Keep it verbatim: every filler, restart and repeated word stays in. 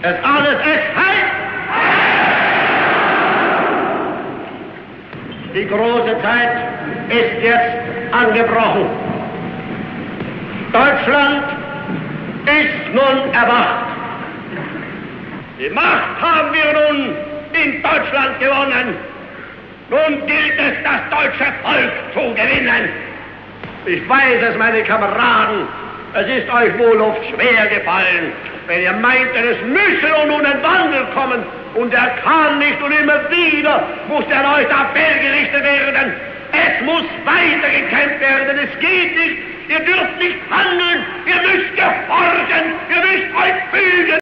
Ist alles es heiß? Die große Zeit ist jetzt angebrochen. Deutschland ist nun erwacht. Die Macht haben wir nun in Deutschland gewonnen. Nun gilt es, das deutsche Volk zu gewinnen. Ich weiß es, meine Kameraden, es ist euch wohl oft schwer gefallen, wenn ihr meintet, es müsse nun ein Wandel kommen, und er kann nicht, und immer wieder muss der neue Appell gerichtet werden. Es muss weitergekämpft werden, es geht nicht, ihr dürft nicht handeln, ihr müsst gehorchen, ihr müsst euch fügen.